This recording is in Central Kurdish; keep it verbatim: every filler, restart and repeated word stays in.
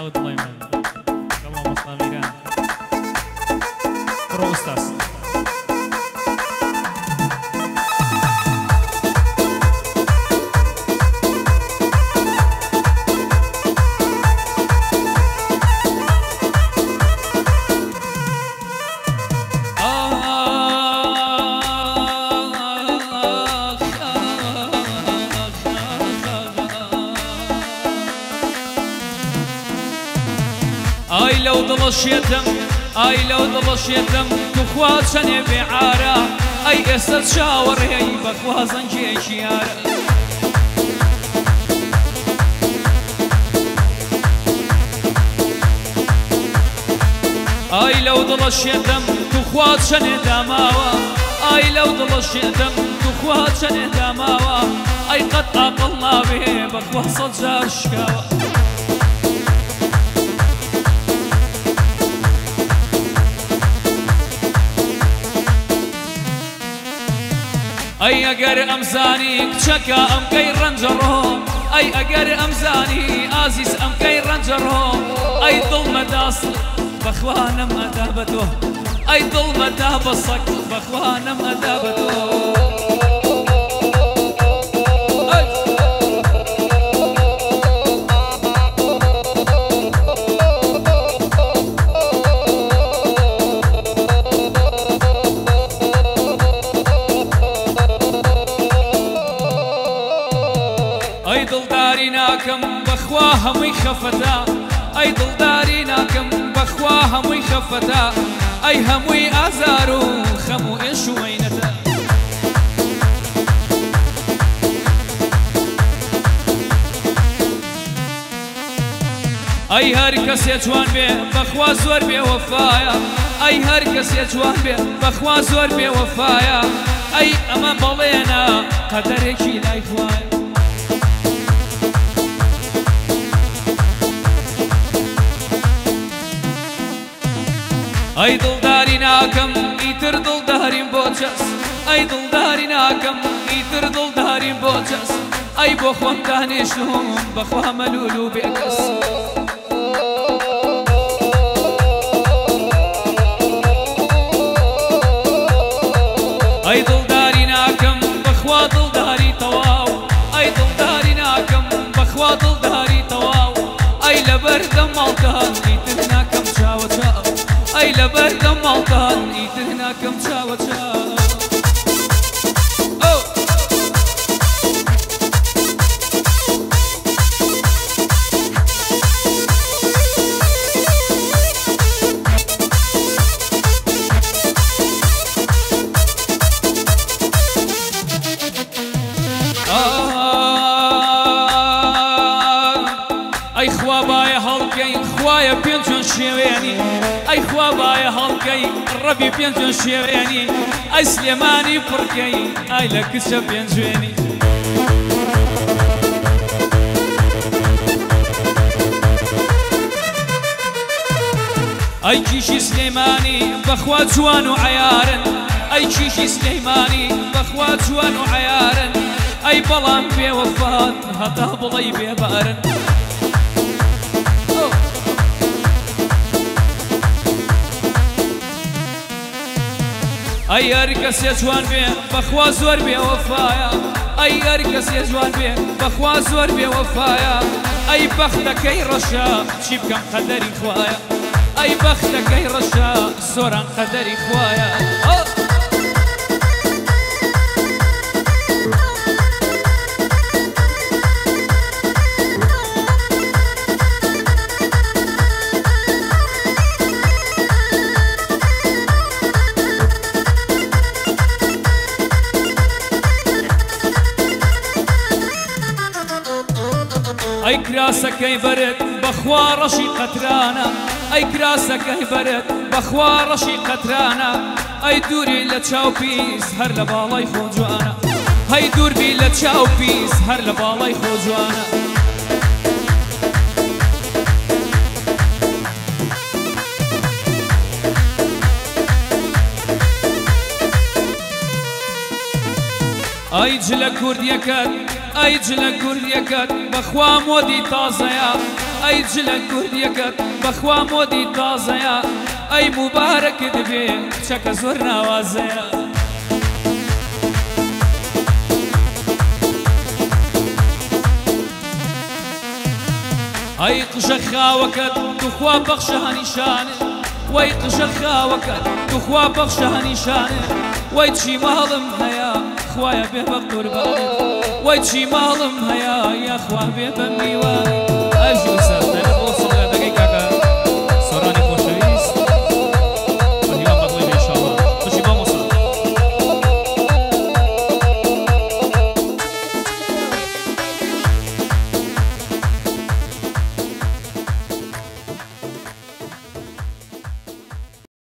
ناوت الله يمان كما مصاميران روستاس ئای لەو دڵەشێتم ئای لەو دڵەشێتم توخوا چەنێ بێعارە ئەی ئێستا چاوەڕێی بەخوا زەنگێکی یارە ئای لەو دڵەشێتم توخوا چەنێ داماوە ئای لەو دڵەشێتم توخوا چەنێ داماوە ئەی قەت عاقڵ نابێ بەخوا سەد جار شکاوە ئەی ئەگەر ئەمزانی کچەکە ئەمکەی ڕەنجەڕۆ ئەی ئەگەر ئەمزانی ئازیز ئەمکەی ڕەنجەڕۆ ئەی دڵمەداست بەخوا نەمەدا بە تۆ ئەی دڵمەدا بە سەگ بەخوا نەمەدا بە تۆ ئەی دڵداری ناکەم بەخوا هەمووی خەفەتە ئەی دڵداری ناکەم بەخوا هەمووی خەفەتە ئەی هەمووی ئازار و خەم و ئێش و مەینەتە ئەی هەر کەسێ جوان بێ بەخوا زۆر بێوەفایە ئەی هەر کەسێ جوان بێ بەخوا زۆر بێوەفایە ئەی ئەمە بەڵێنە قەدەرێکی لای خوایە ئەی دڵداری ناکەم ئیتر دڵداریم بۆ کەس ئەی دڵداری ناکەم ئیتر دڵداریم بۆ کەس ئەی بۆ خۆم دانیشتم بەخوا مەلول و بێکەس ئەی دڵداری ناکەم بەخوا دڵداری تەواو ئەی دڵداری ناکەم بەخوا دڵداری تەواو ئەی لەبەر دەم ماڵتان ئیتر ناکەم چاوە چاو ئەی لەبەر دەم ماڵتان ئیتر ناکەم چاوە چاو ئەی خوا بایە هەڵکەی خوایە پێنجۆن شێوێنی ئەی خوا بایە هەڵکەی ڕەبی پێنجۆن شێوێنی ئەی سلێمانی پڕکەی ئای لە کچە پێنجوێنی ئەی کیشی سلێمانی بەخوا جوان و عەیارن ئەی کیشی سلێمانی بەخوا جوان و عەیارن ئەی بەڵام بێوەفات هەتا بڵەی بێبارن ئەی هەر کەسێ جوان بێ بەخوا زۆر بێوەفایە ئەی هەر کەسێ جوان بێ بەخوا زۆر بێوەفایە ئەی بەختەکەی ڕەشە چی بکەم قەدەری خوایە ئەی بەختەکەی ڕەشە زۆران قەدەری خوایە ئەی کراسەکەی بەرت بەخوا ڕەشی قەترانە ئەی کراسەکەی بەرت بەخوا ڕەشی قەترانە ئەی دووری لە چاو پیس هەر لە باڵای خۆ جوانە هەی دووربی لە چاو پیس هەر لە باڵای خۆ جوانە ئەی جلە کوردیەکەت ئەی جلە کوردیەکەت بەخوا مۆدی تازەیە ئەی جلە کوردیەکەت بەخوا مۆدی تازەیە ئەی موبارەکت بێ کچەکە زۆر ناوازەیە ئەی قژە خاوەکەت توخوا بەخشە هەنیشانێ وەی قژە خاوەکەت توخوا بەخشە هەنیشانێ وەی چی ماڵم هەیە خوایە بێ بە قوربانێ وەی چی ماڵم هەیە یاخوا بێ بە میوانێ ئەژوسە